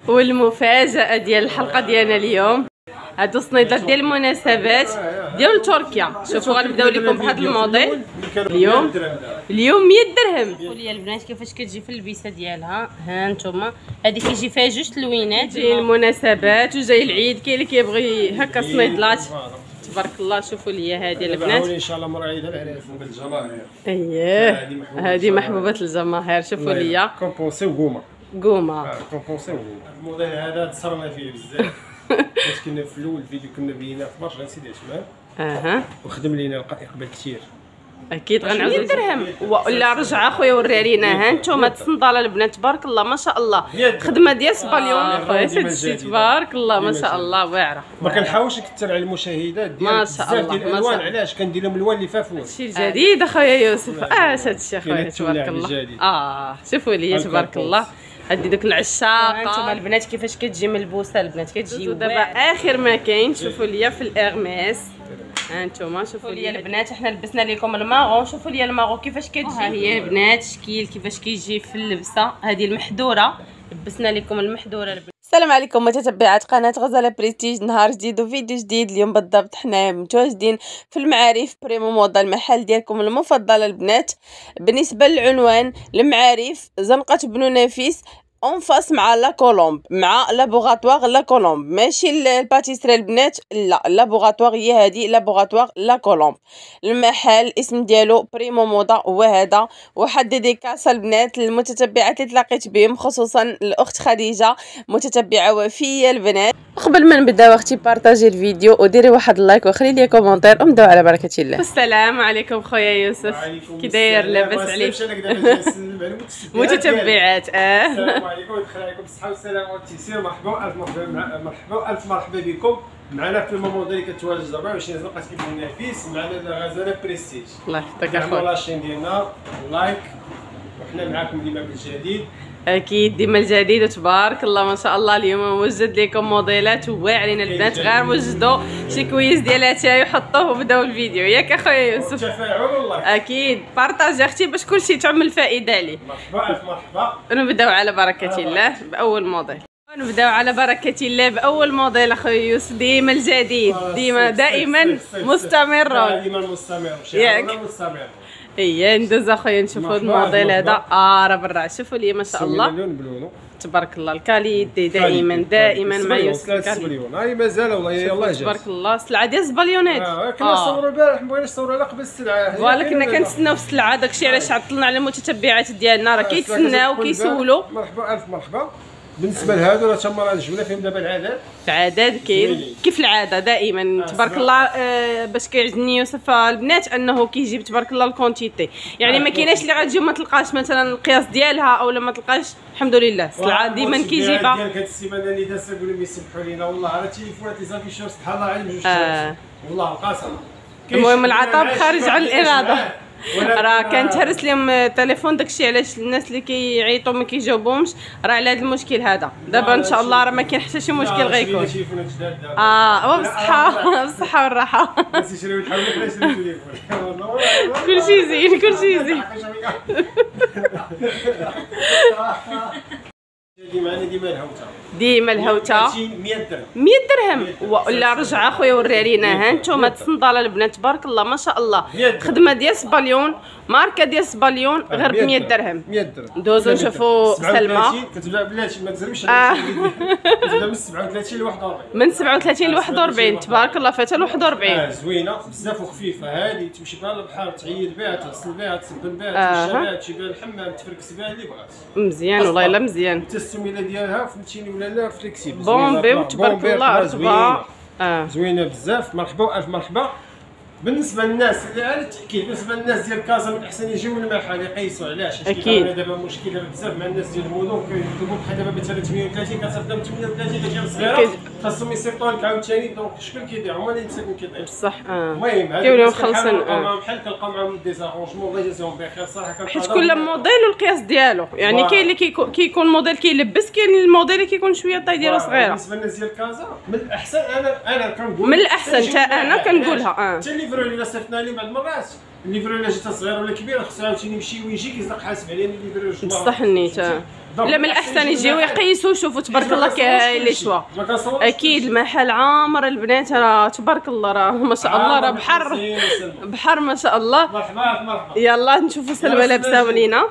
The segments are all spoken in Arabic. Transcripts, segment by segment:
والمفاجأة ديال الحلقة ديالنا اليوم هادو صنيدات ديال المناسبات ديال تركيا. شوفوا غنبداو لكم بهذا الموديل اليوم 100 درهم. قولوا لي البنات كيفاش كتجي في اللبسه ديالها. ها نتوما هذه كيجي فيها جوج تلوينات ديال المناسبات وجاي العيد. كاين اللي كيبغي هكا صنيدلات تبارك الله. شوفوا لي هذه البنات ان شاء الله مراعيده العريس بالجماهير. اييه هذه محبوبه الجماهير. شوفوا لي كومبونسي وقومه كومبونسي وقومه. الموديل هذا تصرنا فيه بزاف حيت كنا في الاول الفيديو كنا بينا في برشا سيدي عثمان وخدم لينا اقبال كثير. اكيد غنعاودو درهم ولا رجع اخويا وري لينا. ها نتوما الصنداله البنات تبارك الله ما شاء الله. خدمه ديال سباليون اخويا هادشي تبارك الله ما شاء الله واعره. ما كنحاولش نكثر على المشاهدات ديال ما شاء الله ديال الالوان. علاش كندير لهم الالوان اللي فافون شي جديد اخويا يوسف. هادشي اخويا تبارك الله. شوفوا لي تبارك الله هادي دوك العشاقه. انتما البنات كيفاش كتجي ملبوسه البنات كتجي دابا اخر ما كاين. شوفوا لي في الارميس. ها نتوما شوفوا لي البنات حنا لبسنا لكم الماغون. شوفوا لي الماغون كيفاش كتجي. ها هي البنات شكيل كيفاش كيجي في اللبسه. هذه المحذوره لبسنا لكم المحذوره البنات. السلام عليكم متتبعات قناه غزاله بريستيج. نهار جديد وفيديو جديد. اليوم بالضبط حنا متواجدين في المعارف بريمو موضه المحل ديالكم المفضل البنات. بالنسبه للعنوان المعارف زنقه بنو نفيس اونفاس مع لا كولومب مع لابوغاتوار لا كولومب. ماشي الباتيسري البنات لا لابوغاتوار هي هذه لابوغاتوار لا كولومب. المحل اسم ديالو بريمو موضه هو هذا. واحد ديديكاس البنات للمتتبعات اللي تلاقيت بهم خصوصا الاخت خديجه متتبعه وفيه البنات. قبل ما نبداو اختي بارطاجي الفيديو وديري واحد اللايك وخلي لي كومونتير ونبداو على بركه الله. السلام عليكم خويا يوسف كي داير لاباس عليك متتبعات. السلام عليكم ندخل عليكم بالصحه والسلامه والتيسير. مرحبا الف مرحبا بكم معنا في الموضوع اللي كتواجد 24 زنقه بن نفيس معنا غزاله بريستيج. الله يحفظك اخويا. لاشين ديالنا لايك وحنا معاكم ديما بالجديد. اكيد ديما الجديد وتبارك الله ما شاء الله. اليوم موجد لكم موديلات واعرين البنات. غير وجدوا شي كويس ديال اتاي وحطوه وبداو الفيديو ياك اخويا يوسف. تفاعل والله اكيد بارطاجي اختي باش كلشي تعمل فائده عليه. مرحبا الف مرحبا. نبداو على بركه الله باول موديل. نبداو على بركه الله باول موديل اخويا يوسف. ديما الجديد دائما مستمرون. ديما مستمر شي مستمر. ايه ندوز اخويا نشوفوا الموديل هذا راه برا. شوفوا لي ما شاء الله تبارك الله. الكاليتي دائما ما يوسف الكاليتي. هاي مازال والله يلاه جات تبارك الله. السلعه ديال الزباليونات كنا نصوروا البارح بغينا نصوروا على قبل السلعه. فوالا كنا كنتسناو في السلعه. داكشي علاش عطلنا على المتتبعات ديالنا راه كيتسناو كيسولوا. مرحبا الف مرحبا. بالنسبه لهادو راه تما راه جبنا فيهم دابا العدد كاين كيف العاده دائما تبارك الله. باش كيعجبني يوسف البنات انه كيجيب تبارك الله الكونتيتي. يعني ما كايناش اللي غتجي وما تلقاش مثلا القياس ديالها او ما تلقاش. الحمد لله السلعه ديما كيجيبها. ديال هاد السيمانه اللي دازت قولوا لي يسمحوا لينا والله على التليفونات لي زافيشور سبحان الله عليهم جوج والله القسم. المهم العطاء خارج عن الاراده. راه كنتهرس لهم تليفون. داكشي علاش الناس اللي كيعيطوا ما كيجاوبهمش راه على هذا المشكل هذا. دابا ان شاء الله راه ما كاين حتى شي مشكل غيكون. بالصحه والراحه. كلشي زين كلشي زين. ديما الهوته 100 درهم ولا رجع اخويا وري لينا. ها نتوما الصنداله البنات تبارك الله ما شاء الله. خدمه ديال سباليون ماركه ديال سباليون غير ب 100 درهم. ندوزو نشوفوا سلمى. كتبدا بلاتي ما تزربش. كتبدا من 37 ل 41. من 37 ل 41 تبارك الله فاتها ل 41. زوينه بزاف وخفيفه. هذه تمشي بها للبحر تعيد بها تغسل بها تسبن بها تمشي تجيب بها الحمام تفركس بها اللي بغات. مزيان والله الا مزيان. التسميله ديالها فهمتيني ولا لا فليكسيبل. بومبي تبارك الله رطبه زوينه بزاف. مرحبا الف مرحبا. بالنسبه للناس اللي على التاكيد بالنسبه للناس ديال كازا من الاحسن يجيو للمحل يقيسوا. علاش؟ حيت كاين دابا مشكل بزاف مع الناس ديال المدن كيطلبوا بحال دابا ب 38 كتصيفط 38 كتجي صغيره خاصهم يصيفطوا لك عاوتاني. دونك شكون كيضيع هما اللي مساكن كيضيع بصح. المهم كيوليو مخلصين معاهم بحال كنلقاو معاهم ديزارونجمون الله يجازيهم بخير صراحه. حيت كل موديل والقياس ديالو. يعني كاين اللي كيكون موديل كيلبس كاين الموديل اللي كيكون شويه الطاي ديالو صغيره. بالنسبه للناس ديال كازا من الاحسن انا كنقول من الاحسن حتى انا كنقولها حتى اللي فروا لي صيفطنا لي بعض المرات الليفرو الا جات صغيره ولا كبيره خصو عاوتاني يمشي ويجي كيصدق حاسب عليها الليفرو. بصح نيت لا من الاحسن يجيو يقيسوا يشوفوا تبارك الله كاين لي شوا. اكيد المحل عامر البنات راه تبارك الله راه ما شاء الله راه بحر ما شاء الله. مرحبا يلا نشوفوا سلمى لابسه ولينا.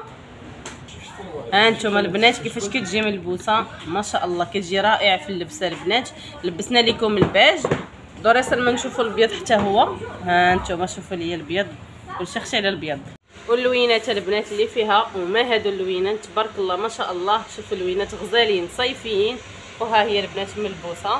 ها انتم البنات كيفاش كتجي ملبوسه ما شاء الله كتجي رائعه في اللبسه البنات. لبسنا لكم البيج دوري سلمى نشوفوا الابيض حتى هو. ها انتم شوفوا لي الابيض والشخشي على الابيض واللوينات البنات اللي فيها. وما هادو اللوينات تبارك الله ما شاء الله. شوفوا اللوينات غزالين صيفيين. وها هي البنات ملبوسه.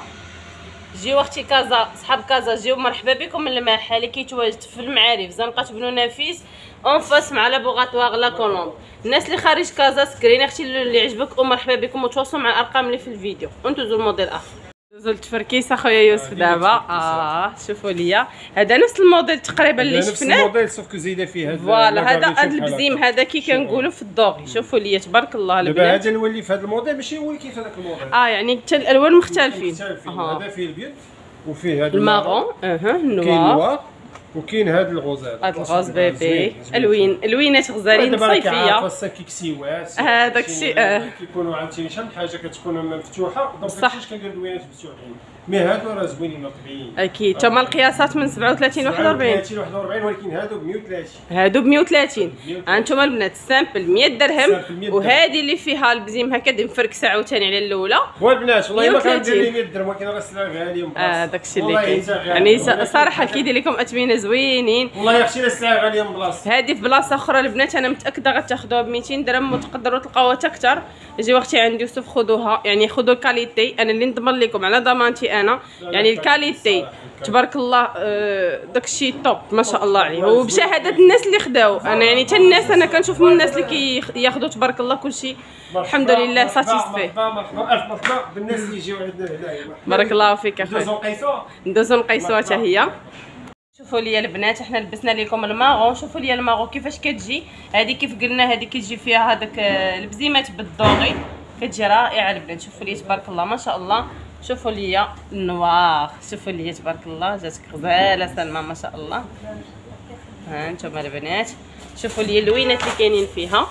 جيو اختي كازا صحاب كازا جيو مرحبا بكم من المحل اللي كيتواجد في المعارف زنقه بنو نفيس اون فاس مع لابوغاتوار لا كولومب. الناس اللي خارج كازا سكرين اختي اللي عجبك ومرحبا بكم وتواصلوا مع الارقام اللي في الفيديو وندوزو الموديل اخر. دوزو التفركيسه خويا يوسف دابا. شوفوا ليا هذا نفس الموديل تقريبا اللي شفناه. نفس الموديل سوف كو زايده فيه فوالا هذا البزيم هذا كي كنقولوا في الدوغي. شوفوا ليا تبارك الله البنات. دابا هذا الولي في هذا الموديل ماشي هو كيف هذاك الموديل. يعني حتى الالوان مختلفين. هذا فيه البيض وفيه هذا المارون النوار وكاين هذا الغوز. هذا الغوز بيبي الوينات غزالين صيفيه. خاصها كيكسيوات هذاك الشيء كيكونوا عاوتاني شحال من حاجه كتكون مفتوحه دونك ماشي كندير الوينات مفتوحين. مي هادو راه زوينين طبيعيين. اكيد تما القياسات من 37 41 ولكن هادو ب 130. هادو ب 130. هانتوما البنات السامبل 100 درهم. وهذه اللي فيها البزيم هكا مفركسه عاوتاني على الاولى. والبنات والله ما كندير لي 100 درهم ولكن راه السلعه غاليه. داكشي اللي كاين يعني صراحه كيدير لكم اثمنه زوينين. والله يا اختي السلعه غاليه من بلاصه. هذه في بلاصه اخرى البنات انا متاكده غتاخذوها ب 200 درهم وتقدروا تلقاوها اكثر. جيو اختي عند يوسف خذوها يعني خذوا الكاليتي. انا اللي نضمن لكم على ضمانتي انا يعني الكاليتي تبارك الله. داكشي توب ما شاء الله عليه وبشهاده الناس اللي خداو. انا يعني حتى الناس انا كنشوف من الناس اللي كياخذوا تبارك الله كلشي الحمد لله ساتيسفي. مرحبا الف مرحبا بالناس اللي يجيو عندنا هنايا. بارك الله فيك اخويا. ندوزو نقيسوها حتى هي. شوفوا لي البنات احنا لبسنا لكم الماغون. شوفوا لي الماغون كيفاش كتجي. هذه كيف قلنا هذه كتجي فيها هذاك البزيمات بالدوغي كتجي رائعه البنات. شوفوا لي تبارك الله ما شاء الله. شوفوا لي النوار. شوفوا لي تبارك الله جاتك غزاله سلمى ما شاء الله. ها انتم البنات شوفوا لي اللوينات اللي كاينين فيها.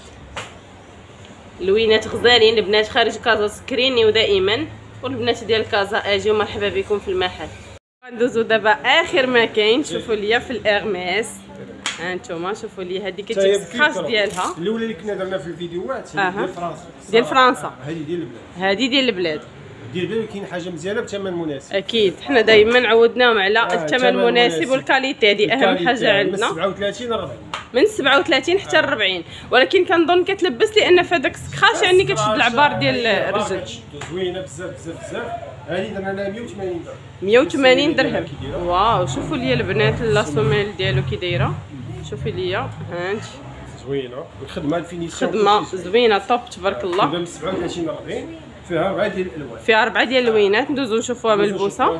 لوينات غزالين البنات خارج كازا سكريني ودائما. والبنات ديال كازا اجيو مرحبا بكم في المحل. غندوزو دابا اخر ما كاين. شوفوا لي في الارميس. ها انتم شوفوا لي هذه كتجي السكراش ديالها. الاولى اللي كنا درنا في الفيديوهات ديال فرنسا. ديال فرنسا هذه ديال البلاد. هذه ديال البلاد. كاين حاجه مزيانه بثمن مناسب. اكيد حنا دائما عودناهم على الثمن المناسب والكاليتي. هذه اهم حاجه عندنا. من 37 ل 40. من 37 حتى ل 40 ولكن كنظن كتلبس لان في هذاك السكراش يعني كتشد العبار ديال الرجل. زوينه بزاف بزاف بزاف. هذه درنا لها 180 درهم. 180 درهم. واو شوفوا لي البنات لاسوميل ديالو كي دايره. شوفي لي ها انت زوينه الخدمه الفينيسيون خدمه زوينه طوب تبارك الله. من 37 ل 40 فيها 4 ديال الالوان. فيها 4 ديال اللوينات. ندوزو نشوفوها ملبوسه.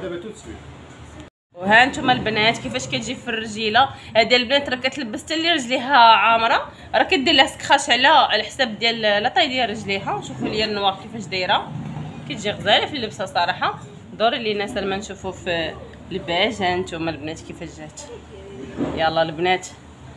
وها انتم البنات كيفاش كتجي في الرجيله. هذه البنات راه كتلبس حتى اللي رجليها عامره راه كدير لها سكراش على حساب ديال لاطاي ديال رجليها. شوفوا لي النوار كيفاش دايره كتجي غزاله في اللبسه صراحه. دوري لينا سلمى نشوفوا في البيج. ها انتم البنات كيفاش جات. يلا البنات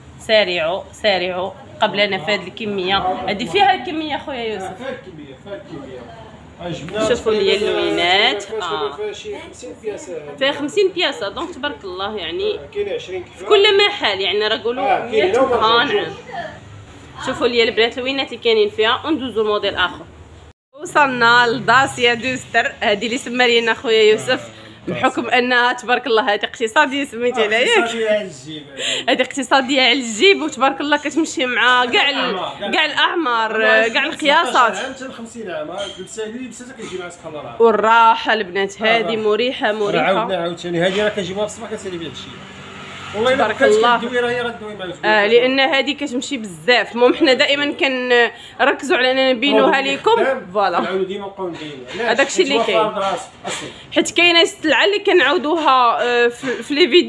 سارعوا قبل نفاذ الكميه. هذه فيها الكميه خويا يوسف. فيها الكميه. شوفوا لي اللوينات. فيها شي 50 بياسه. فيها 50 بياسه دونك تبارك الله يعني كاين 20 في كل محل يعني راه قولوا 100 نعم. شوفوا لي البنات اللوينات اللي كاينين فيها. وندوزو الموديل اخر. وصلنا لداسيا دوستر. هذه اللي سمى لنا خويا يوسف بحكم انها تبارك الله هذه اقتصاديه سميتي عليها ياك. هذه اقتصاديه على الجيب وتبارك الله كتمشي مع كاع الاعمار كاع القياسات. حتى 50 عام لبساتها كتجي مع سبحان الله. والراحه البنات هذه مريحه. عاودنا عاوتاني هذه راه كنجيبوها في الصباح كنسالي بها الشيء. والله تبارك الله هي غدوي معاك. لان هذه كتمشي بزاف. المهم حنا دائما كنركزوا على اننا نبينوها لكم. فوالا نعاودو ديما نبقاو نبينوها. هذاك الشيء اللي كاين. حيت كاينه السلعه اللي كنعاودوها في لي فيديو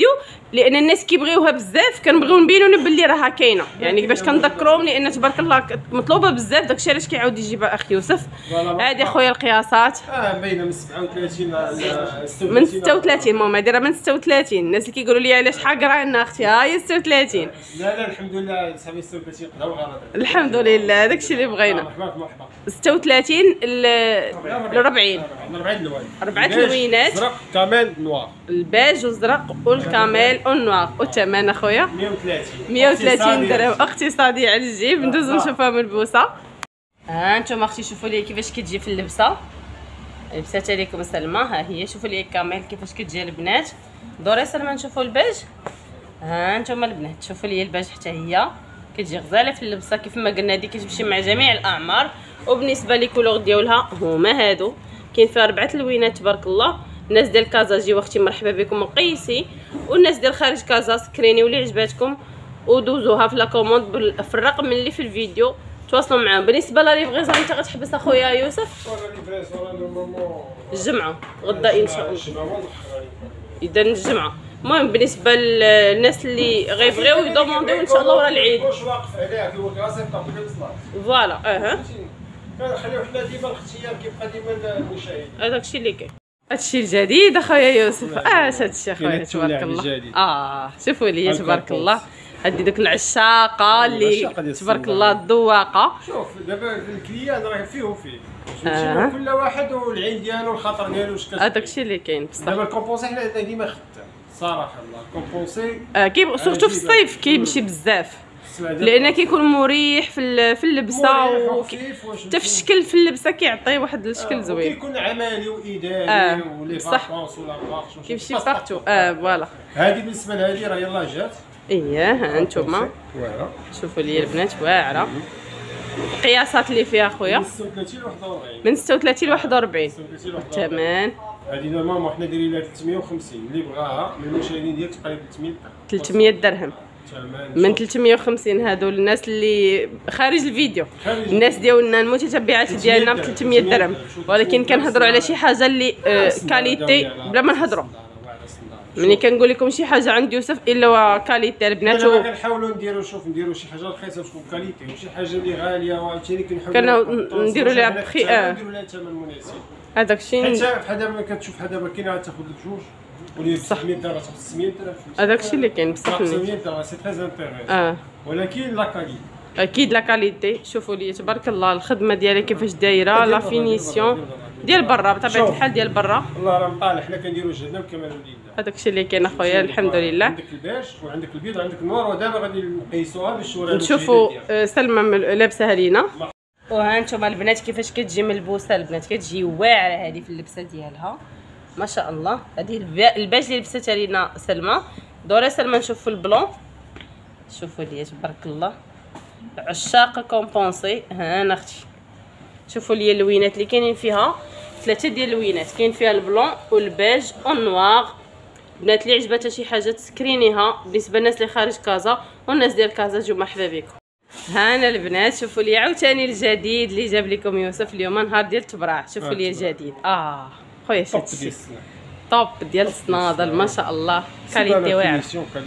لان الناس كيبغيوها بزاف كنبغيو نبينوا باللي راها كاينه، يعني باش كنذكرهم لان تبارك الله مطلوبه بزاف. داكشي علاش كيعاود يجيبها اخ يوسف. هادي خويا القياسات باينه من 37 من 36. المهم دايره من 36. الناس اللي كيقولوا لي علاش حقره لنا اختي، ها هي 36. لا الحمد لله 36 قداو غلط. الحمد لله داكشي اللي بغينا. مرحبا 36 ل 40. 4 اللوينات زرق كامل نوار، البيج والزرق والكامل والنوار. والثمن اخويا 130 درهم اقتصادي على الجيب. ندوزو نشوفوها ملبوسه. ها انتم اختي شوفوا لي كيفاش كتجي في اللبسه. لبسات عليكم سلمى، ها هي شوفوا لي كامل كيفاش كتجي البنات. دوري سلمى نشوفوا البيج. ها انتم البنات شوفوا لي البيج حتى هي كتجي غزاله في اللبسه كيف ما قلنا. هذه كتمشي مع جميع الاعمار. وبالنسبه لي كولور ديالها هما هادو، كاين فيها 4 لوينات تبارك الله. الناس ديال كازا جيو اختي مرحبا بكم وقيسي، والناس ديال خارج كازا سكرينيو اللي عجباتكم ودوزوها في لاكوموند في الرقم اللي في الفيديو تواصلوا معاهم. بالنسبه لا ليفغيزون انت غتحبس اخويا يوسف الجمعه غدا ان شاء الله، اذا الجمعه. المهم بالنسبه للناس اللي غيبغيو يدومونديو ان شاء الله ورا العيد. واش واقف عليها هو كاسير طابق الصلاه فوالا. كنخليو حنا ديما الاختيار كيبقى ديما المشاهد. هذاك الشيء اللي كاين. هادشي الجديد اخويا يوسف. هادشي اخويا تبارك الله. شوفوا لي تبارك الله. هادي دوك العشاقه اللي تبارك الله الذواقه. شوف دابا الكليان راه فيه كل واحد والعين ديالو والخاطر ديالو واش هذاك الشيء اللي كاين بصح. دابا الكومبونسي حنا ديما خدام صراحه الله الكومبونسي سورتو في الصيف كيمشي بزاف لان كيكون مريح في اللبسه حتى في الشكل في اللبسه كيعطي واحد الشكل زوين. كيكون عملي واداري ولي فاكونس ولا بارش كيمشي بارتو. فوالا. هذه بالنسبه لهذه راه يلاه جات. ها انتوما شوفوا لي البنات واعره. القياسات اللي فيها اخويا من 36 ل 41. الثمن هذه نورمالمون حنا دايرين لها 350. اللي بغاها من المشاهدين ديالك تقريبا 300 درهم. من 350 هادو الناس اللي خارج الفيديو. الناس ديالنا المتتبعات ديالنا ب 300 درهم، ولكن كنهضروا على شي حاجه اللي كاليتي بلا ما نهضروا. ملي كنقول لكم شي حاجه عند يوسف الا كاليتي البنات. دابا كنحاولوا نديروا شي حاجه رخيصه تكون كاليتي، وشي حاجه اللي غاليه وعاوتاني كنحاولوا نديروا لها بخي نديروا لها ثمن مناسب. هذاك الشيء حيت بحال دابا كتشوف بحال دابا كاينه غتاخذ لك جوج ولي 600 درهم تاخذ 600 درهم. هذاك الشيء اللي كاين بصح 600 درهم سي تري انتيريسون. ولكن لا كاليتي اكيد لا كاليتي. شوفوا لي تبارك الله الخدمه ديالها كيفاش دايره، لا فينيسيون ديال برا بطبيعه الحال ديال برا. الله راه مطالع حنا كنديروا جهدنا بكمال لله. هذاك الشيء اللي كاين اخويا الحمد لله. عندك البيج وعندك البيض وعندك النور، ودابا غادي نقيسوها باش نشوفوا سلمى لابسه لينا. وها انتم البنات كيفاش كتجي ملبوسه. البنات كتجي واعره هذه في اللبسه ديالها ما شاء الله. هذه الباج اللي لبستها لينا سلمى. دوري سلمى نشوف في البلون. شوفوا لي تبارك الله عشاق كومبونسي. ها انا اختي شوفوا لي اللوينات اللي كاينين فيها 3 ديال اللوينات. كاين فيها البلون والبيج والنوار. بنات اللي عجبتها شي حاجه تسكرينيها. بالنسبه للناس اللي خارج كازا والناس ديال كازا جو مرحبا بكم. هانا البنات شوفوا لي عاوتاني الجديد اللي جاب لكم يوسف اليوم نهار ديال التبراع. شوفوا لي الجديد خويا شتي طوب ديال الصنادل ما شاء الله. كاليتي واعره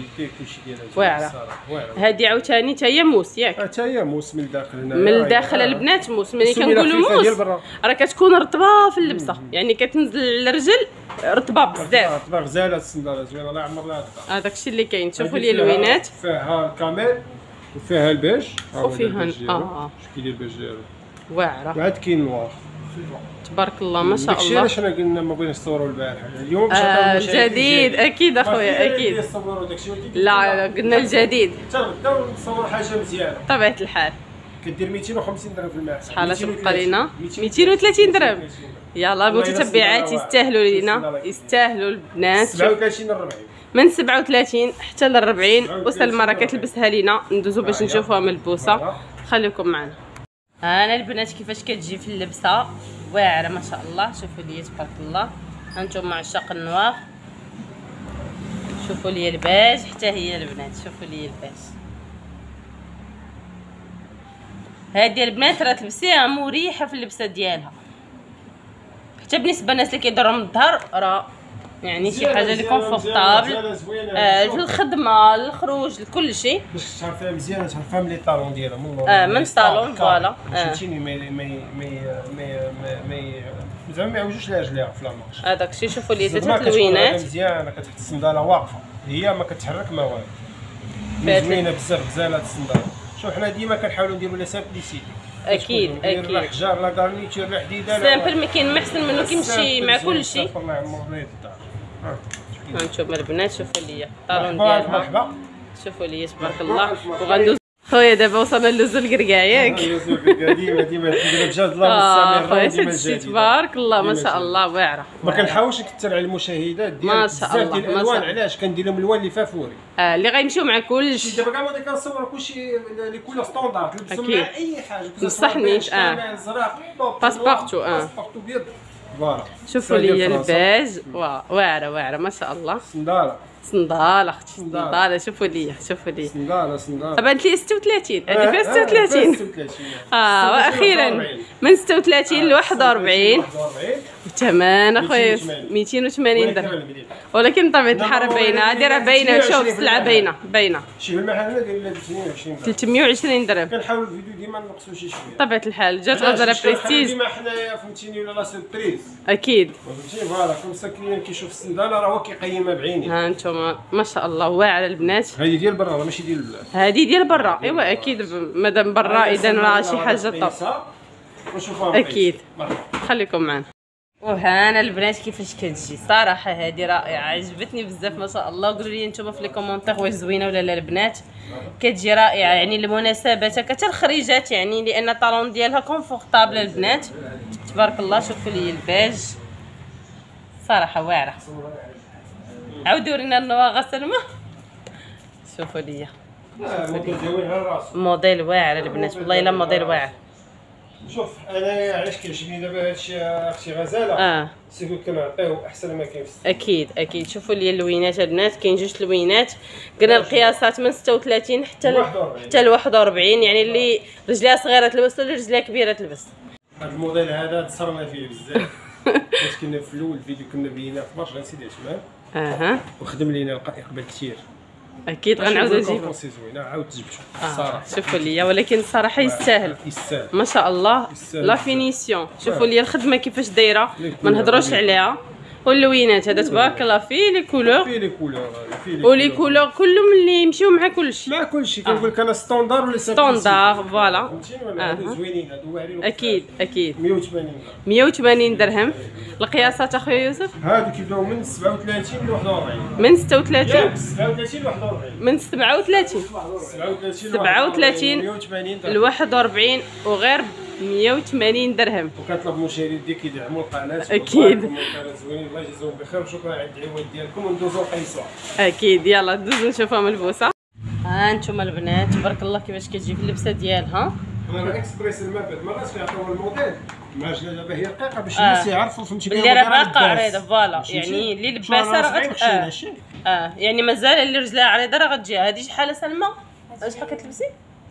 واعره. هذه عاوتاني حتى هي موس ياك؟ حتى هي موس من الداخل هنا. من الداخل البنات موس. ملي كنقولوا موس راه كتكون رطبه في اللبسه، يعني كتنزل على الرجل رطبه بزاف. رطبه غزاله الصنداله زوينه الله يعمر لها. هذاك الشيء اللي كاين. شوفوا لي اللوينات فيها الكامل وفيها البيج وفيها شكل البيج ديالو واعره. وعاد كاين النوار تبارك الله ما شاء الله. داكشي علاش حنا قلنا ما بغيناش نصوروا البارح اليوم باش جديد اكيد اخويا اكيد. لا قلنا الجديد نبداو نصوروا حاجه مزيانه بطبيعه الحال. كدير 250 درهم في الماء. شحال تبقى لينا 230 درهم. يلا المتتبعات يستاهلوا لينا يستاهلوا البنات. 37 ل 40 من 37 حتى ل 40. وسلمى راه كتلبسها لينا. ندوزو باش نشوفوها ملبوسه. خليكم معنا. انا البنات كيفاش كتجي في اللبسه واعره ما شاء الله. شوفوا لي تبارك الله. هانتوما عشاق النوار. شوفوا لي الباج حتى هي البنات. شوفوا لي الباج. هذه البنات راه تلبسيها مريحه في اللبسه ديالها. حتى بالنسبه للناس اللي كيضرهم الظهر راه يعني شي حاجه اللي كونفورطابل في الخدمه الخروج لكل شيء باش تعرفيها مزيان، تعرفيها من لي طالون ديالها من الطالون فوالا فهمتيني. زعما ما يعوجوش لها رجليها في لامارش. هذاك الشيء. شوفوا لي ثلاث لوينات مزيانه، كتحط الصنداله واقفه، هي ما كتحرك ما والو، زوينه بزاف غزاله هاد الصنداله. شوف حنا ديما كنحاولوا نديروا لها سامبليسيتي. اكيد لا حجار لا كارنيتور لا حديده سامبل، ما كاين ما احسن منه كيمشي مع كل شيء. الله يعمر بيت الدار. هانتوما البنات شوفوا لي الطالون مرحبا ديالها، مرحبا. شوفوا لي تبارك الله. وغندوز خويا دابا وصلنا للوز الكركاع ياك. ديما ندير بجد الله مستمر. خويا هادشي تبارك الله ما شاء الله واعره. ما كنحاولش نكثر على المشاهدات ديال ما شاء الله ديال الالوان. علاش كندير لهم الوان اللي فيها فوري اللي غيمشيو مع كلشي. دابا كاع ما كنصور كلشي لي كولور ستوندار تلبسهم مع اي حاجه. بصحنيش الزرق باسبورتو باسبورتو بيض. فوالا شوفوا لي الباج واعره ما شاء الله. صنداله اختي صنداله. شوفوا لي صنداله بانت لي 36 هذه فيها 36. واخيرا من 36 ل 41 الثمن اخويا 280 درهم. ولكن بطبيعه الحال باينه دايره باينه. شوف السلعه باينه شي المحل داير 320 درهم 320 درهم. كنحاول الفيديو ديما نقصوا شي شويه بطبيعه الحال جات غزاله بريستيج ديما حنايا فهمتيني ولا لا سيربريز اكيد. فهمتي فوالا كل ساكن كيشوف الصنداله راه هو كيقيمها بعينيه. ها انتم ما شاء الله واعره البنات. هذه ديال برا ماشي ديال البلاد. هذه ديال برا ايوا اكيد مادام برا اذا راه شي حاجه طاب اكيد. خليكم معنا. وهانا البنات كيفاش كتجي صراحه هذه رائعه عجبتني بزاف ما شاء الله. قولوا لي نتوما في لي كومونتير واش زوينه ولا لا. البنات كتجي رائعه يعني المناسبات حتى الخريجات يعني لان الطالون ديالها كونفورطابل البنات تبارك الله. شوفوا لي الباج صراحه واعره. عاودوا لينا النواغه سلمى. شوفوا لي موديل واعر البنات والله الا موديل واعر. شوف انا علاش كيعجبني دابا هادشي اختي غزاله سيكون كنعطيو احسن ما كاين في اكيد. شوفوا لي اللوينات البنات كاين جوج لوينات. قلنا القياسات من 36 حتى ل 41 يعني اللي رجليها صغيره تلبس ولا رجليها كبيره تلبس. هذا الموديل هذا تصرنا فيه بزاف. حيت كنا في الاول الفيديو كنا بينا في برشا سيدي عثمان وخدم لينا قبل كثير. اكيد غنعاود نجيبو زوينه عاود تجبدو الصراحه. شوفوا لي ولكن الصراحه يستاهل ما شاء الله لا فينيسيون. شوفوا لي الخدمه كيفاش دايره ما نهضروش عليها. واللوينات هذا تبارك الله فيه لي كولور ولي كولور كلهم اللي يمشيو مع كلشي كنقول لك انا ستوندار ولا ستوندار فوالا. زوينين هادو واعرين اكيد 180 درهم. القياسات اخويا يوسف هادو كيبداو من 37 ل 41. من 36 ل 41 من 37 ل 41 وغير 180 درهم. وكنطلب المشاهدين كيدعموا القناه اكيد. زوينين الله يجزيهم بخير وشكرا على الدعوات ديالكم وندوزو نقيسوها اكيد. يلا ندوزو نشوفوها ملبوسه. ها انتم البنات تبارك الله كيفاش كتجي في اللبسه ديالها. انا اكسبريس المبات مرات كيعطيو الموديل مع دابا هي رقيقه باش الناس يعرفوا فهمتي بلي راه باقا عريضه فوالا يعني اللي لباسه راه يعني مازال اللي رجلها عريضه راه غتجي. هذه شحال سلمى؟ شحال كتلبسي؟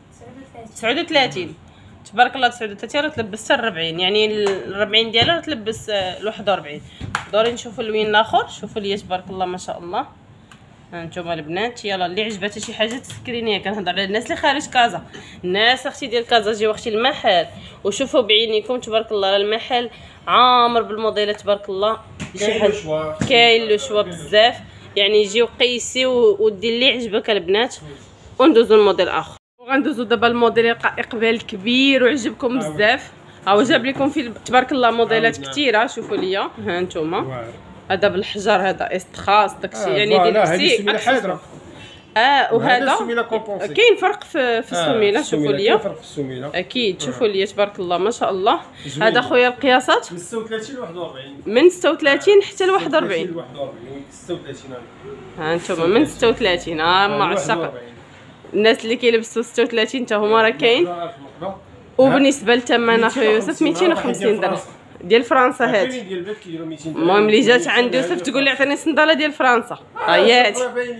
39 تبارك الله. 39 راه تلبس حتى 40 يعني ال 40 ديالها راه تلبس ال 41. دوري نشوفوا اللوين الاخر. شوفوا لي تبارك الله ما شاء الله. ها انتم البنات يلا اللي عجبتها شي حاجه تسكرينيها. كنهضر على الناس اللي خارج كازا. الناس اختي ديال كازا جيو اختي المحل وشوفوا بعينيكم تبارك الله. المحل عامر بالموديلات تبارك الله. شي حاجه كاين لو شوا بزاف يعني جيو قيسي ودير اللي عجبك البنات. وندوزو الموديل اخر. وغندوزو دابا الموديل اقبال كبير وعجبكم بزاف. هاو جاب لكم في تبارك الله موديلات كثيره. شوفوا لي ها انتم هذا بالحجر هذا استخاص داكشي يعني ديال الحجره. وهذا كاين فرق في السميله. شوفوا لي فرق في السميله اكيد. شوفوا لي تبارك الله ما شاء الله. هذا خويا القياسات من 36 ل 41. من 36 حتى ل 41. 36 ها انتم من 36 ما عشاق الناس اللي كيلبسوا 36 حتى هما راه كاين. وبالنسبه للثمن اخويا يوسف 250 درهم ديال فرنسا. هاد المهم اللي جات عند يوسف تقول لي عطيني صنداله ديال فرنسا هي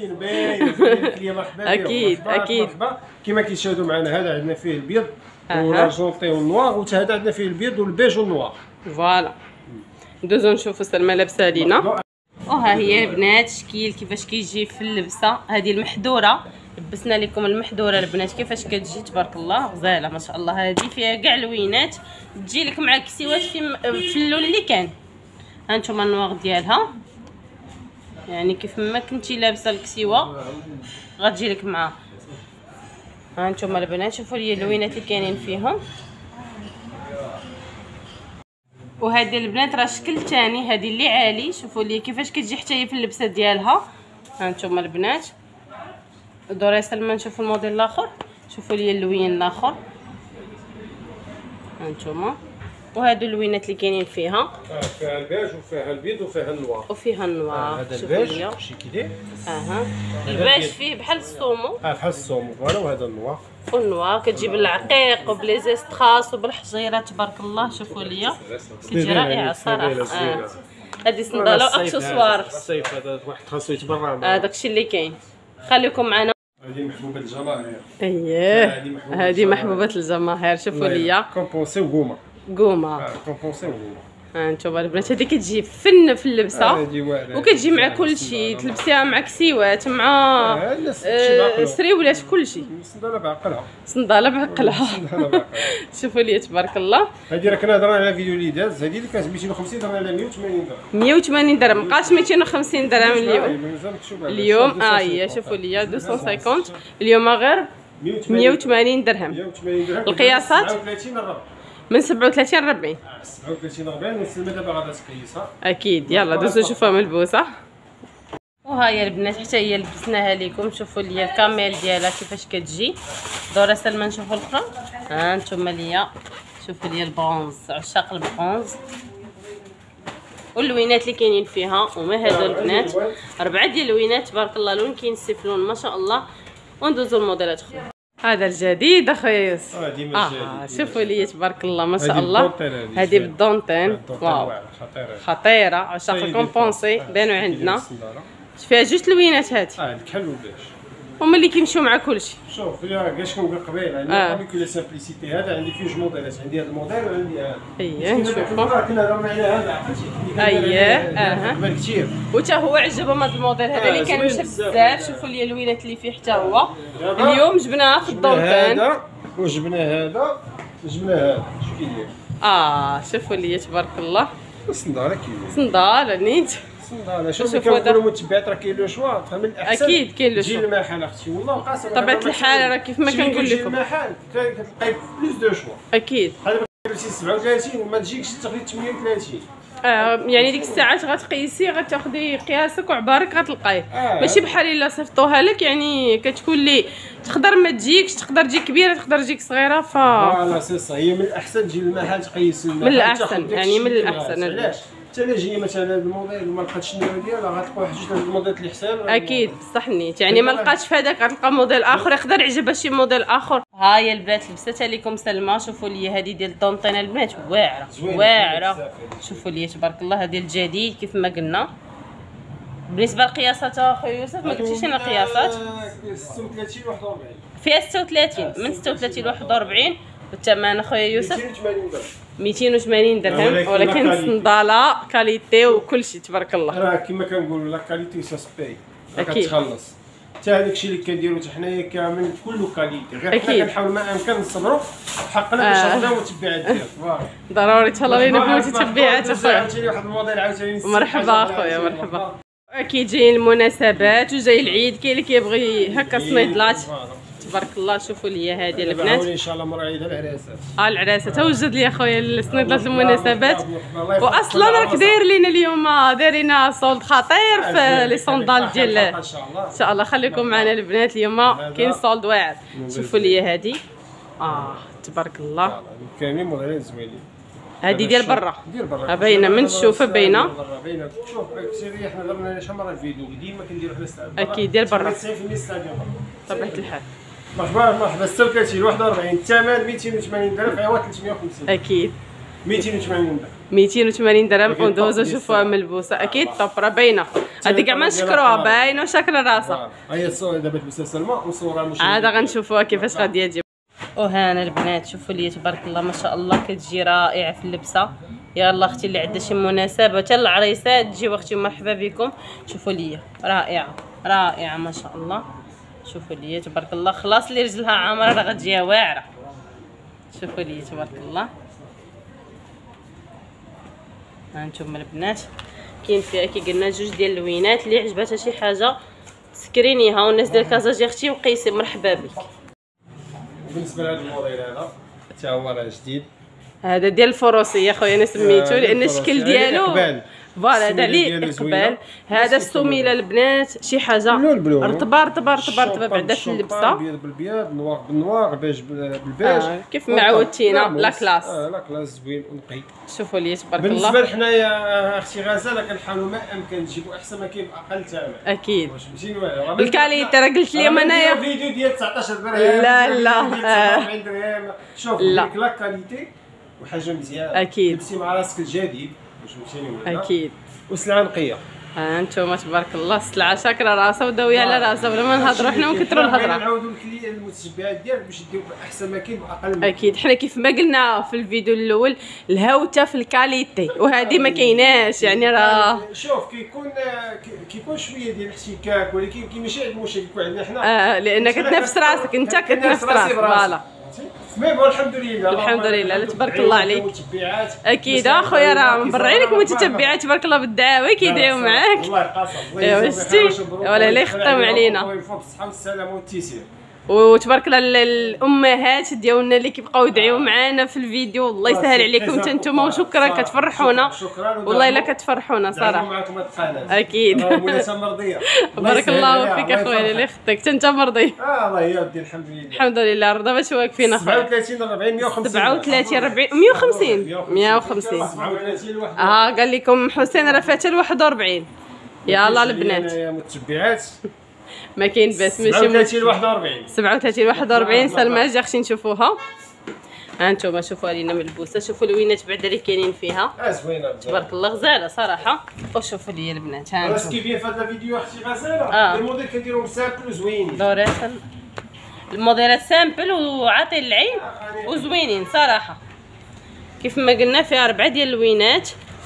اكيد. كما كيشاهدوا معنا هذا عندنا فيه البيض والارجونتي والنوار وهذا عندنا فيه البيض والبيج والنوار. فوالا ندوزو نشوفوا سلمى لابسه لينا. وها هي البنات شكيل كيفاش كيجي في اللبسه. هذه المحذوره، لبسنا لكم المحذوره البنات كيفاش كتجي تبارك الله غزاله ما شاء الله. هذه فيها كاع لوينات، تجي لك مع كسيوات في اللون اللي كان. ها نتوما النواغ ديالها، يعني كيف ما كنتي لابسه الكسيوه غتجي لك معها. ها نتوما البنات شوفوا لي اللوينات اللي كاينين فيهم. وهذه البنات راه شكل ثاني، هذه اللي عالي. شوفوا لي كيفاش كتجي حتى هي في اللبسه ديالها. ها نتوما البنات دوري سلمى نشوفوا الموديل الاخر. شوفوا لي اللوين الاخر ها نتوما. وهادو اللوينات اللي كاينين فيها، فيها البيج وفيها البيض وفيها النوار. هذا البيج شي كيداير. البيج فيه بحال الصومو. بحال الصومو فوالا. وهذا النوار. والنوار كتجيب العقيق وبليزيست خاص وبالحجيره تبارك الله. شوفوا لي كتجي رائعه صراحه. هذه صنداله واكسسوار. الصيف هذا واحد خاصو يتبرع. داكشي اللي كاين. خليكم معنا. هذه محبوبه الجماهير. اييه هذه محبوبه الجماهير. شوفوا لي كومبونسي وغوما. كومبونسي وغوما. ها نتوما البنات هذه كتجي فن في اللبسه وكتجي مع كلشي. تلبسيها مع كسيوات مع سريولات كلشي. صنداله بعقلها. صنداله بعقلها. شوفوا لي تبارك الله. هذه راه كنا هضرنا على فيديو اللي داز. هذه اللي كانت 250 درهم على 180 درهم. 180 درهم مابقاش 250 درهم اليوم. هي شوفوا لي 250 اليوم غير 180 درهم. القياسات 37 الربع. من 37 ل 40. 37 40 والسلمى دابا غادا تقيسها. اكيد. يلا دوزو شوفوها ملبوسه. وها هي البنات حتى هي لبسناها لكم. شوفوا لي الكاميل ديالها كيفاش كتجي. دورة سلمى نشوفوا الاخرى. ها نتوما ليا شوفوا لي البرونز، عشاق البرونز واللوينات اللي كاينين فيها. وما هادو البنات 4 ديال اللوينات تبارك الله. لون كاين السيفلون ما شاء الله. وندوزو الموديلات اخرى. هذا الجديد اخويا يوسف. ديما الجديد. شوفوا لي تبارك الله ما شاء الله. هذه بالدونتين. واو خطيره. عشاق الكومبونسي بانوا عندنا. فيها جوج لوينات هذه. الكحل والبيج هما اللي كيمشيو مع كلشي. شوف يا كاش كنقول قبيله عندي كل سامبليسيتي. هذا عندي فيه جوج موديلات. عندي هذا الموديل وعندي هذا. اييه نشوفوا. كنا هضرنا على هذا عرفتي. اييه قبل كثير. وتا هو عجبهم هذا الموديل هذا اللي كان مشى بزاف. شوفوا لي اللوينات اللي فيه حتى هو. اليوم جبناها في الدونتين. هذا وجبنا هذا وجبنا هذا. شو كيدير؟ شوفوا لي تبارك الله. الصنداله كيدير. صنداله نيت. شوفي كنقولوا متبعات راه كاين لو شوا. من الاحسن اكيد كاين لو شوا. تجي المحل اختي والله قاسم. طبيعه الحال راه كيف ما كنقول لكم. تجي المحل كتلقاي بلوس دو شوا. اكيد. هذا درتي 37 ما تجيكش تاخدي 38. يعني ديك الساعات غتقيسي غتاخدي قياسك وعبارك غتلقايه. ماشي بحال الا صيفطوها لك يعني كتكون لي تقدر ما تجيكش، تقدر تجيك كبيره تقدر تجيك صغيره. فوالا سي صا. هي من الاحسن تجي للمحل تقيس المحل. من الاحسن يعني من الاحسن. علاش؟ حتى الا جايه مثلا الموديل وما لقاتش النوع ديالها غتلقى واحد جوج الموديلات اللي حسان. اكيد بصح نيت يعني ما لقاتش في هذاك غتلقى موديل اخر يقدر يعجبها شي موديل اخر. ها هي البنات لبستها لكم سلمى. شوفوا لي هذه ديال الدونتين البنات واعره. شوفوا لي تبارك الله. هذه الجديد كيف ما قلنا. بالنسبه للقياسات اخويا يوسف ما قلتيش انا القياسات. 36 41 فيها 36 من 36 ل 41. والثمن اخويا يوسف 280 درهم. 280 درهم. ولكن صنداله كاليتي وكلشي تبارك الله. راه كما كنقولوا لا كاليتي سا سباي. اكيد كتخلص. حتى هذاك الشيء اللي كنديروا حتى حنايا كامل كله كاليتي. غير حنا كنحاول ما امكن نصبروا حقنا باش ناخذوا التبعات ديالك. ضروري تهلا لينا بغيتي تبعات اخويا. عاوتاني واحد الموديل عاوتاني. مرحبا اخويا مرحبا. اكيد جايين المناسبات وجاي العيد. كاين اللي كيبغي هكا صنيدلات تبارك الله. شوفوا لي هذه البنات ان شاء الله مره عيد العراسات. العراسات توجد لي اخويا الصنيدلات المناسبات. واصلا راك داير لينا اليوم دايرين صولد خطير في لي صوندال ديال ان شاء الله. خليكم معنا البنات اليوم كاين صولد واعر. شوفوا لي هذه تبارك الله. كاينين موديلات زوينين. هذه ديال برا باينه من الشوفه باينه. شوف سيري حنا درنا شحال مره الفيديو ديما كنديروا حنا الساعه اكيد ديال برا 90% الساعه ديال برا طبيعه الحال. مرحبا 36 41 الثمن 280 درهم في 350. اكيد 280 درهم 280 درهم. وندوزو شوفوها ملبوسه. اكيد طب راه باينه. هذيك كاع ما نشكروها باينه وشاكله راسها. هي الصوره دابا تلبسها سلمى وصورها مش عاد غنشوفوها كيفاش غادي تجي. وهنا البنات شوفوا لي تبارك الله ما شاء الله كتجي رائعه في اللبسه. يلا اختي اللي عندها شي مناسبه حتى العريسات تجيو اختي مرحبا بكم. شوفوا ليا رائعه رائعه ما شاء الله. شوفوا ليا تبارك الله. خلاص اللي رجلها عامره راه غتجيها واعره. شوفوا ليا تبارك الله. ها انتم البنات كاين فيها كي قلنا جوج ديال اللوينات. اللي عجباتها شي حاجه سكرينيها. والناس ديال كازاجي اختي وقيسي مرحبا بك. بالنسبه لهذا الموديل هذا حتى هو راه جديد. هذا ديال الفروسيه خويا انا سميتو لان الشكل ديالو فوالا هذا عليه اقبال. هذا السميله البنات شي حاجه رطبه رطبه رطبه رطبه بعدا في اللبسه. ابيض بالبيض نوار بالنوار بيج بالبيج كيف ما عودتينا لا كلاس. لا كلاس زوين ونقي. شوفوا لي تبارك الله. بالنسبه لحنايا اختي غزاله كنحاولوا ما امكن نجيبوا احسن ما كاين باقل ثمن. اكيد فهمتيني الكاليتي راه قلت لي انايا فيديو ديال 19 درهم لا 40 درهم. شوف ديك لا كاليتي وحاجه مزيانه. اكيد لبسي مع راسك الجديد فهمتيني. اكيد وسلعه نقيه. ها انتم تبارك الله السلعه شاكره راسها وداويه على راسها بلا ما نهضروا حنا ونكثروا الهضره. نعاودوا المتشبعات ديالك باش يديو احسن ما كاين باقل ما اكيد. حنا كيف ما قلنا في الفيديو الاول الهوته في الكاليتي وهذه ما كايناش يعني راه. شوف كيكون شويه ديال الاحتكاك ولكن ماشي عند المشكل يكون عندنا حنا. لانك كتنافس راسك انت كتنافس راسك فوالا. مي بون الحمد لله الحمد لله تبارك الله عليك. اكيد اخويا راه مبرعين لك متتبعات تبارك الله بالدعاوي كيدعيو معاك. الله يقاصر الله ايوا شتي ولا لا يخطيو علينا. بالصحه والسلامه والتيسير. وتبارك الله الامهات ديالنا اللي كيبقاو يدعيو معانا في الفيديو. الله يسهل عليكم حتى نتوما وشكرا كتفرحونا والله الا كتفرحونا صراحه. معكم القناه اكيد. وليتها مرضيه. بارك الله فيك اخويا اللي يخطيك حتى انت مرضي. الله يودي الحمد لله. الحمد لله راه دابا شويه واقفين اخويا. 37 40 150 37 40 150 37 قال لكم حسين راه فاتها ل 41. يلا البنات يا متبعات ما كاين باس ماشي 37 41 37 41 سلمى اجي اختي نشوفوها. ها انتم شوفوا علينا ملبوسه. شوفوا الوينات بعدا اللي كاينين فيها زوينه تبارك الله غزاله صراحه. وشوفوا لي البنات ها انتم كيف في هذا الفيديو اختي غزاله الموديل كنديرهم سامبل وزوينين. دورات الموديلات سامبل وعاطين العين وزوينين صراحه. كيف ما قلنا فيها 4 ديال اللوينات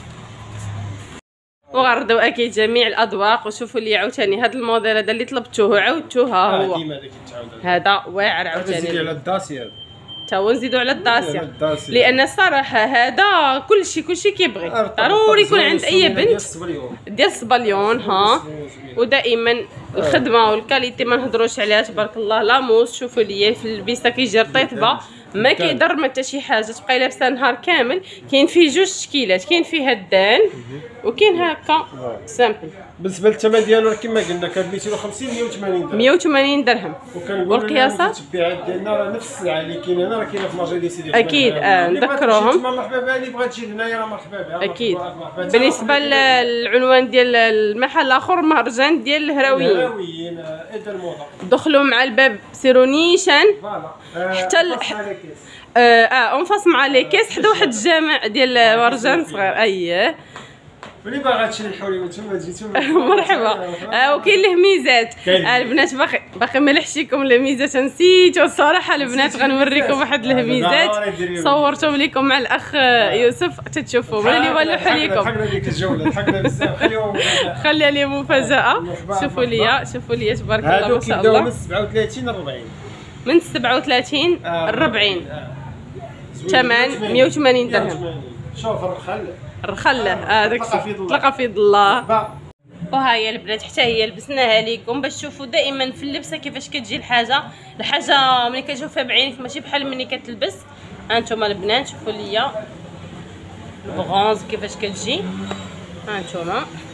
وغردوا اكيد جميع الاذواق. وشوفوا لي عاوتاني هذا الموديل هذا اللي طلبتوه عاودتوه هو هذا واعر عاوتاني. نزيدو على الداسيه تا هو نزيدو على الداسيه لان الصراحه هذا كلشي كيبغي ضروري يكون عند اي بنت ديال الصبليون. ودائما الخدمه والكاليتي ما نهضروش عليها تبارك الله. لاموس شوفوا لي في اللبسه كيجي رطيطبه ما كيضر ما حتى شي حاجه تبقاي لابسه نهار كامل. كاين فيه جوج تشكيلات كاين فيه الدان وكاين هكا سامبل. بالنسبه للثمن ديالو كما قلنا كان 250 180 درهم 180 درهم. والقياسات التبعات ديالنا راه نفس السلعه اللي كاينه هنا راه كاينه في ماجيدي سيدي اكيد. نذكروهم مرحبا بها اللي بغات تجي هنايا راه مرحبا بها اكيد. بالنسبه للعنوان ديال المحل اخر مهرجان ديال الهراويين ايدا الموضه. دخلوا مع الباب سيروا نيشان حتى اونفاس مع لي كيس حدا واحد الجامع ديال مهرجان صغير. اييه ملي باغا تشري الحليوه تما تجي مرحبا. وكاين له ميزات. البنات باقي ما لحشيكم الميزات نسيت الصراحه. البنات غنوريكم واحد الميزات صورتهم لكم مع الاخ يوسف تتشوفوا ملي والو حليكم. ضحكنا ديك الجوله ضحكنا بزاف خليها لي مفاجاه. شوفوا لي تبارك الله ما شاء الله. من 37 ل 40 من 37 ل 40 ثمن 180 درهم. شوف الرخله هذاك تلقى في الله. وها هي البنات حتى هي لبسناها لكم باش تشوفوا دائما في اللبسه كيفاش كتجي الحاجه ملي كتشوفها بعينك ماشي بحال ملي كتلبس. ها انتم البنات شوفوا ليا البغونز كيفاش كتجي. ها انتم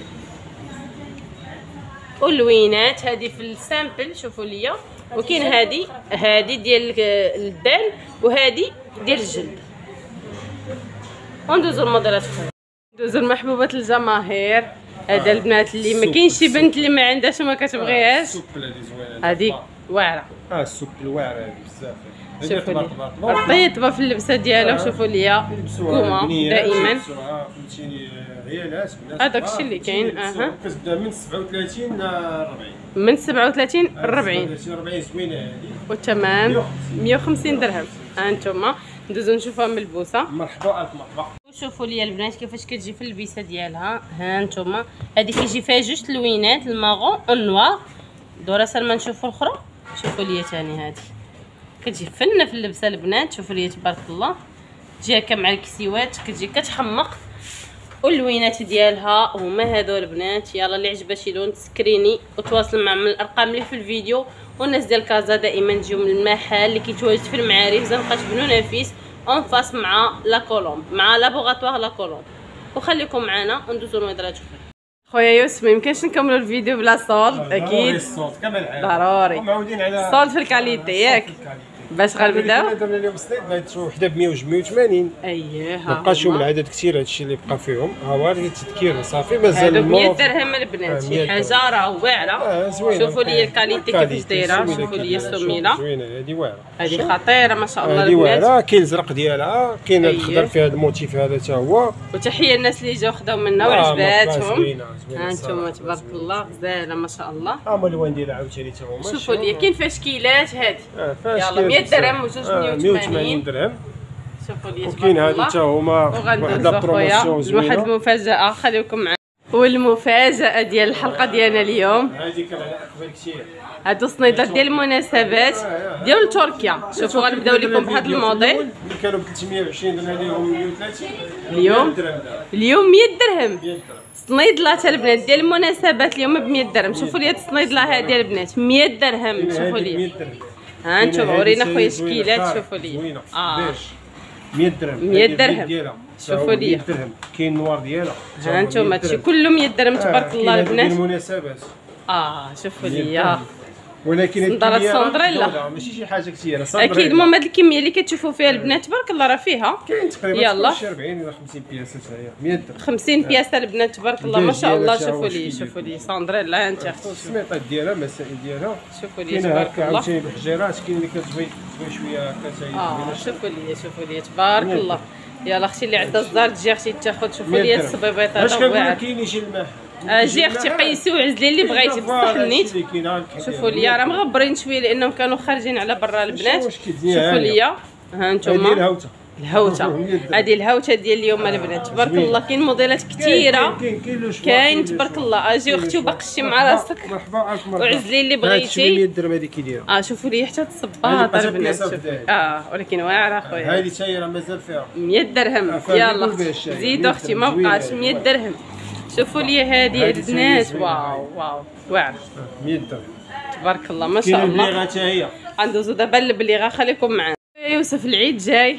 واللوينات هذه في السامبل شوفوا ليا. وكاين هذه ديال الدان وهذه ديال الجلد. وندوزو الموديلات اخرى. ندوزو المحبوبات الجماهير. هذا البنات اللي ما كاينش شي بنت اللي ما عندهاش وما كتبغيهاش. هذه واعره. السوبل واعره هذه بزاف. شوفوا رطيطبه في اللبسه ديالها. شوفوا ليا كومه دائما فهمتيني ريالات هذاك الشيء اللي كاين. كتبدا من 37 ل 40 من 37 ل 40 40 زوينه هذه والثمن 150 درهم. ها انتم ندوزو نشوفوها ملبوسه. مرحبا الف مرحبا. شوفوا لي البنات كيفاش كتجي في اللبسه ديالها. ها نتوما هذه كيجي فيها جوج تلوينات، الماغون والنوار. دورا سلمى نشوفوا الاخرى. شوفوا لي ثاني هذه كتجي فنه في اللبسه البنات. شوفوا لي تبارك الله، تجي هكا مع الكسيوات كتجي كتحمق. واللوينات ديالها هما هادو البنات. يلا اللي عجبها شي لون تسكريني وتواصل مع الارقام اللي في الفيديو. والناس ديال كازا دائما تجيو من المحل اللي كيتواجد في المعارف زنقه بنو نفيس اون فاس مع لا كولومب، مع لابوغاتوار لا كولومب. وخليكم معنا وندوزو النظرات. خويا يوسف ما يمكنش نكملوا الفيديو بلا صوت. اكيد الصوت كما العاده ضروري، معودين على الصوت في الكاليتي ياك. باش غنبداو درنا اليوم سنيد بغيت وحده ب 180. اييه ما بقاش يوم العدد كثير، هادشي اللي بقى فيهم. ها هو التذكير صافي مازال. هادو ب 100 درهم البنات، شي حاجه راه واعره. شوفوا لي الكاليتي كيفاش دايره. شوفوا لي السميله زوينه، هذه واعره، هذه خطيره ما شاء الله هذه البنات. واعره. كاين الزرق ديالها، كاين الخضر في هذا الموتيف هذا حتى هو. وتحيه الناس اللي جاو خداو منا وعجباتهم. ها انتم تبارك الله غزاله ما شاء الله. ها هما الوان ديالها عاوتاني حتى هما. شوفوا لي كاين فيها شكيلات هذه. يلا 100 درهم و 180 درهم. شوفوا لي وكاين هادو حتى هما واحد البروموسيون زوينه. واحد المفاجاه خليكم معنا. والمفاجاه ديال الحلقه ديالنا اليوم هذه كان على اقبال كثير. هادو صنيدات ديال المناسبات ديال تركيا. شوفوا غنبداو لكم بهذا الموديل اللي كانوا ب 320 درنا لهم 130. اليوم 100 درهم. صنيدلات البنات ديال المناسبات اليوم ب 100 درهم. شوفوا لي هاد الصنيدله هادي البنات 100 درهم. شوفوا لي ها انتم ورينا خويا شكيلات. شوفوا لي 100 درهم 100 درهم. شوفوا لي 100 درهم. كاين النوار ديالها ها انتم هادشي كله 100 درهم تبارك الله البنات. المناسبات شوفوا لي ولكن صندرات سندريلا ماشي شي حاجه كثيره. اكيد المهم هاد الكميه اللي كتشوفوا فيها البنات تبارك الله راه فيها كاين تقريبا 40 الى 50 بياسه حتى هي 100 درهم. 50 بياسه البنات تبارك الله ما شاء الله. شوفوا لي سندريلا انت السميطات ديالها المسائل ديالها. شوفوا لي كاين تبارك هكا الله عاوتاني بالحجيرات. كاين اللي كتبغي شويه هكا شوفوا لي تبارك الله. يلا اختي اللي عندها الزهر تجي اختي تاخذ. شوفوا لي الصبيبيط هذا واعر. كاين يجي الماء جي اختي قيسي وعزلي اللي بغيتي بصح نيت. شوفوا لي راه مغبرين شويه لانهم كانوا خارجين على برا البنات. شوفوا لي ها انتم الهوته. هذه الهوته ديال اليوم البنات تبارك الله. كاين موديلات كثيره كاين تبارك الله. اجي اختي وبقشتي مع راسك وعزلي اللي بغيتي. 100 درهم هذه كيديروا. شوفوا لي حتى الصباط البنات. ولكن واعره خويا. هذه حتى هي راه مازال فيها 100 درهم. يلا زيدوا اختي ما بقاش 100 درهم. شوفوا لي هذه البنات. واو واعره 100 درهم تبارك الله ما شاء الله. البليغه حتى هي. غندوزو دابا للبليغه. خليكم معنا. يوسف العيد جاي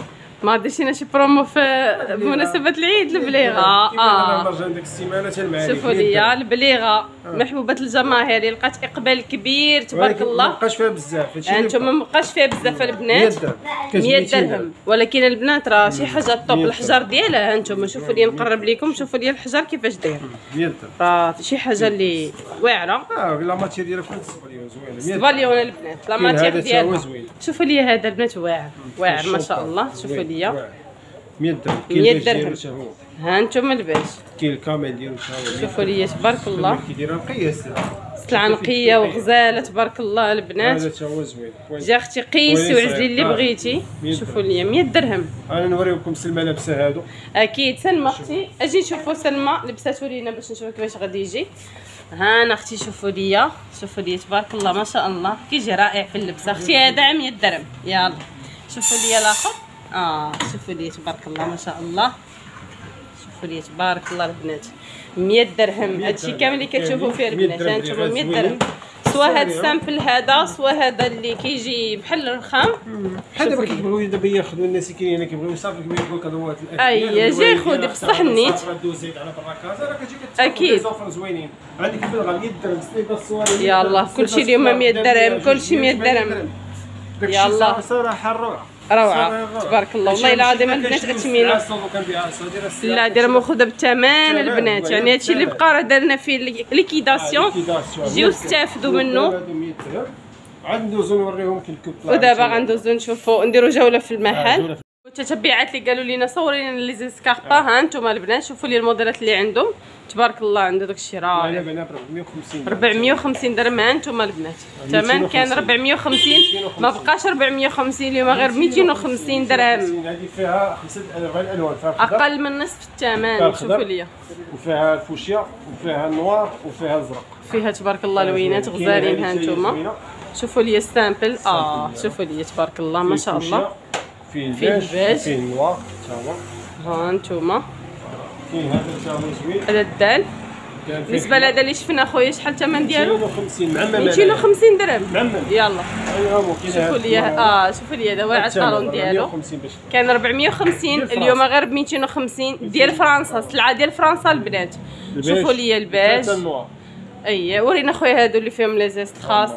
ما درتينا شي برومو في بمناسبه العيد. البليغه ديك السيمانه حتى المعارف. شوفوا لي البليغه محبوبه الجماهير اللي لقات اقبال كبير تبارك الله. ما بقاش فيها بزاف. انتم ما بقاش فيها بزاف البنات. 100 درهم. ولكن البنات راه شي حاجه طوب. الحجر ديالها انتم شوفوا لي نقرب لكم. شوفوا لي الحجر كيفاش داير. 100 درهم راه شي حاجه اللي واعره. لا ماتير ديالها كلها الصبليون زوينه. الصبليون البنات لا ماتير ديالها. شوفوا لي هذا البنات واعر ما شاء الله. شوفوا لي 100 درهم. 100 درهم. ها انتم الباش كاين الكامل ديالو حتى هو. شوفوا لي تبارك الله. كيديرها مقياس سلعه نقيه وغزاله تبارك الله البنات. هذا حتى هو زوين. جا اختي قيسي وعزلي اللي بغيتي. شوفوا لي 100 درهم. انا نوريكم سلمى لابسه هادو. اكيد سلمى اختي اجي نشوفوا سلمى لبساتو لينا باش نشوفوا كيفاش غادي يجي. ها انا اختي شوفوا لي تبارك الله ما شاء الله كيجي رائع في اللبسه اختي. هذا 100 درهم. يلا شوفوا لي الاخر. شوفوا لي تبارك الله ما شاء الله. شوفوا لي تبارك الله البنات 100 درهم. هادشي كامل اللي كتشوفوا فيه البنات هانتوما 100 درهم. سوا هاد السامبل هذا سوا هذا اللي كيجي بحال الرخام. بحال دابا كيبغيو دابا ياخذوا الناس اللي كاينين كيبغيو يصافي كيبغيو كادوات الاكل. جاي خذي بصح نيت. دوزيت على برا كازا راه كتجي اكيد زوفر زوينين. عندك البلغه 100 درهم. سليبه الصوالح يلا كلشي اليوم 100 درهم. كلشي 100 درهم. يلا صراحه روعه تبارك الله. والله العظيم البنات اثمنه. لا دايره ماخوذه بالثمن البنات. يعني هادشي اللي بقى راه درنا فيه ليكيداسيون. جيو استافدوا منه. غندوزو نوريهم كيف. ودابا غندوزو نشوفوا نديروا جوله في المحل. المتتبعات اللي قالوا لنا صوري لنا لي زيسكاربا، ها انتم البنات شوفوا لي الموديلات اللي عندهم تبارك الله. عنده داكشي راه انا بنا ب 450 450 درهم. ها انتم البنات الثمن كان 450 ما بقاش 450 اليوم غير 250 درهم. هذه فيها 5 الوان، فيها اقل من نصف الثمن. شوفوا لي وفيها الفوشيا وفيها النوار وفيها الزرق، فيها تبارك الله لوينات غزالين. ها انتم شوفوا لي السامبل. شوفوا لي تبارك الله ما شاء الله. فيه البيج فيه النوار تا ها انتم. كاين هذا تا هو زوين، هذا الدال بالنسبه لهذا اللي شفنا خويا شحال الثمن ديالو؟ 250 معمم. 250 درهم معمم. يلا شوفوا لي. شوفوا لي هذا واعر الطالون ديالو كان 450 اليوم غير ب 250 ديال فرنسا. سلعه ديال فرنسا البنات. شوفوا لي البيج. ورينا خويا هادو اللي فيهم لي زيست خاص.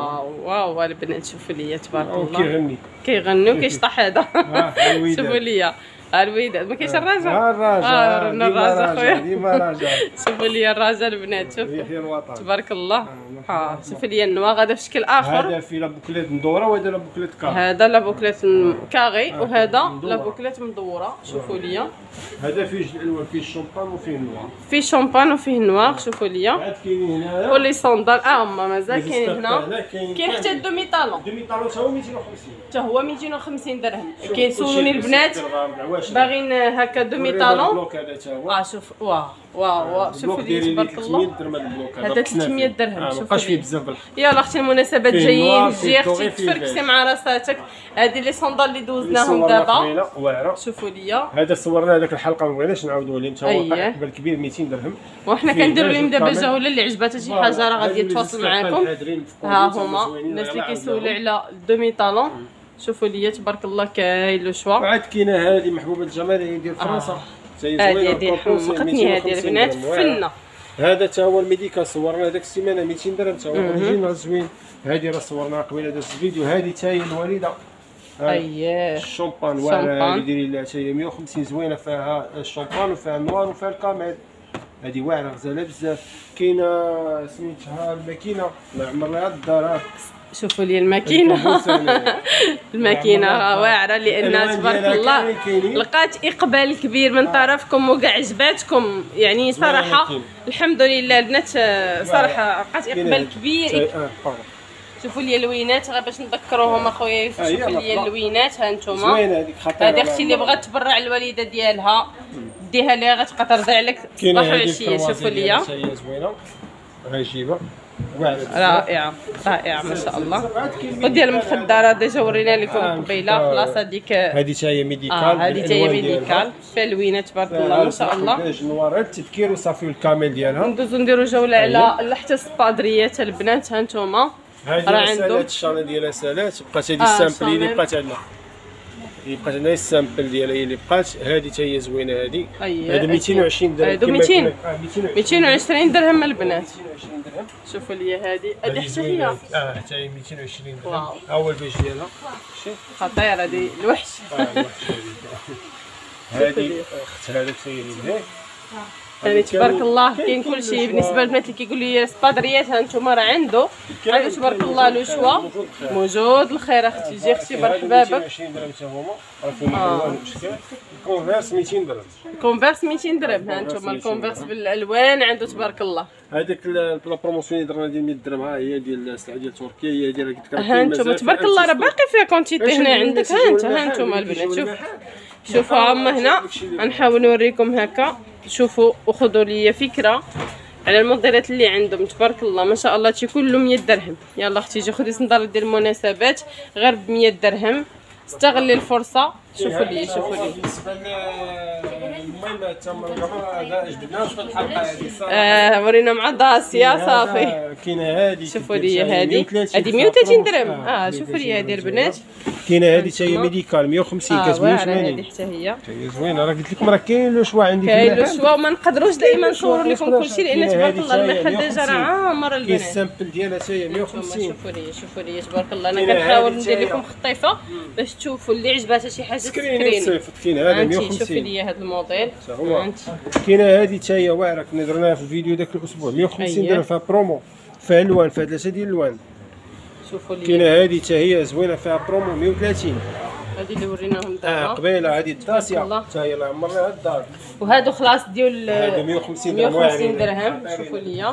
واو البنات شوفوا لي تبارك الله. كيغنوا كيشطح هذا. شوفوا لي الوداد ما كاينش الرجاء. رانا الرجاء خويا. شوفوا لي الرجاء البنات. شوفوا تبارك الله. شوفوا لي النوا غادا في شكل اخر. هذا في لابوكليت مدوره وهذا لابوكليت كاري. هذا لابوكليت كاري وهذا لابوكليت مدوره. شوفوا لي هذا فيه جوج الالوان، فيه الشومبان وفيه النوار. فيه شومبان وفيه النوار. شوفوا لي عاد كاينين هنايا ولي صندال. هما مازال كاينين هنا. كاين حتى الدومي طالون. الدومي طالون تا هو 250. حتى هو 250 درهم. كيسولوني البنات باغيين هكا دومي طالون. شوف واو شوفوا لي تبارك الله. هذا 300 درهم. مابقاش فيه بزاف بالحق. يلا اختي المناسبات جايين تجي اختي تفركسي مع راساتك. هذه لي صندال اللي دوزناهم دابا. شوفوا لي هذا صورنا هذاك الحلقه ما بغيناش نعاودوا عليه، تا هو قبل كبير 200 درهم. وحنا كنديروا لهم دابا جوله اللي عجباتها شي حاجه راه غادي يتواصل معكم. ها هما الناس اللي كيسولوا على الدومي طالون. شوفوا لي تبارك الله كاين لو شوا. وعاد كاينه هذه محبوبه الجماهير ديال فرنسا. هذه حمقتني هذه البنات فنه. هذا تا هو الميديكال صورنا هذاك السيمانه 200 درهم تا هو اوريجينال زوين. هذه راه صورناها قبيله داز الفيديو. هذه تا هي الوالده. الشومبان واعره هذه ديري لها تا هي 150 زوينه، فيها الشومبان وفيها النوار وفيها الكاميل. هذه واعره غزاله بزاف. كاينه سميتها الماكينه الله يعمر لها الدار. شوفوا لي الماكينه. الماكينه واعره لان تبارك الله لقات اقبال كبير من طرفكم وكاع عجباتكم. يعني صراحه الحمد لله البنات صراحه لقات اقبال كبير. شوفوا لي اللوينات غير باش نذكروهم اخويا. شوفوا لي اللوينات. ها انتم هذه اختي اللي بغات تبرع الوالده ديالها ديها ليها غتبقى ترضع لك صباح وعشيه. شوفوا لي هي زوينه غنجيبها رائعه ما شاء الله. وديال المخده راه ديجا ورينا لكم قبيله. خلاص هذيك هذه تا هي ميديكال. هذه تا هي ميديكال فيها لوينه تبارك الله ما شاء الله. النوار التذكير وصافي الكامل ديالها. ندوزو نديرو جوله على حتى السبادريات البنات. ها انتم راه عندهم الشانه ديالها سالات. بقات هذه السامبل اللي بقات عندنا. بقات عندنا السامبل ديالها هي اللي بقات. هذه تا هي زوينه. هذه 220 درهم. هادو 220 درهم البنات. شوفوا لي هذه حتى هي. حتى هي 220 درهم. اول بيج ديالها خطيره هذه الوحش. هذه اخت هذاك سيدي. يعني تبارك الله كاين كلشي بالنسبه للبنات اللي كيقولوا لي سبادريات. ها انتم راه عنده تبارك الله لو شوا موجود. الخير اختي جي اختي مرحبا بك. 220 درهم حتى هما راه فيهم الالوان والاشكال. الكونفيرس 200 درهم. الكونفيرس 200 درهم. ها انتم الكونفيرس بالالوان عنده تبارك الله. هذيك لا بروموسيون اللي درنا ديال 100 درهم ها هي ديال السلعه ديال تركيا. هي ديال قلت لك ها انتم تبارك الله راه باقي فيها كونتيتي هنا عندك. ها انتم البنات شوفوا هما هنا غنحاول نوريكم هكا. شوفوا وخذوا لي فكره على الموديلات اللي عندهم تبارك الله ما شاء الله. تي كله 100 درهم. يلا اختي جي خذي صندال ديال المناسبات غير ب 100 درهم. استغلي الفرصه. شوفوا لي بالنسبه للمهم تم هذا جبناش في الحلقه هذه. ورينا مع داسيا صافي. كاينه هذه. شوفوا لي هذه 130 درهم. شوفوا لي هذه البنات. كاينه هذه حتى هي ميديكال 150 كاس 180. هذه حتى هي زوينه. راه قلت لكم راه كاين لو شوا عندي. كاين لو شوا وما نقدروا دائما نصوروا لكم كلشي لان تبارك الله المحل ديجا راه عامر البنات. كاين السامبل ديالها حتى هي 150. شوفوا لي تبارك الله. انا كنحاول ندير لكم خطيفه باش تشوفوا اللي عجباتها شي حاجه سكرين صيفط. كاين هذا 150. شوفي لي هذا الموديل. كاينه هذه حتى هي واعره كنا درناها في الفيديو داك الاسبوع 150 درهم. فيها برومو فيها الوان فيها 3 ديال الالوان. شوفوا لي كاينه هذه حتى هي زوينه فيها برومو 130. هذه اللي وريناهم دابا. قبيله هذه التاسعه حتى هي الله عمرها الدار. وهادو خلاص ديال هادو 150 درهم. شوفوا ليا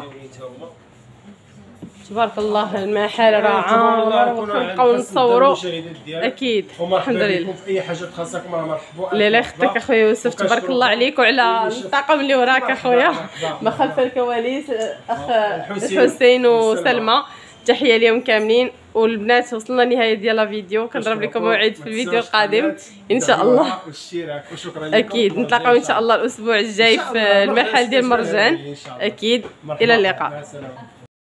تبارك الله المحل راه عامر. نبقاو نصوروا اكيد. الحمد لله. في اي حاجه تخصكم مرحبا. لا اختك اخويا يوسف تبارك الله عليك وعلى الطاقم اللي وراك اخويا ما خلف الكواليس اخ الحسين وسلمى. تحيه ليهم كاملين. والبنات وصلنا لنهايه ديال الفيديو. كنضرب لكم موعد في الفيديو القادم ان شاء الله. اكيد نتلاقاو ان شاء الله الاسبوع الجاي في المحل ديال مرجان. اكيد الى اللقاء.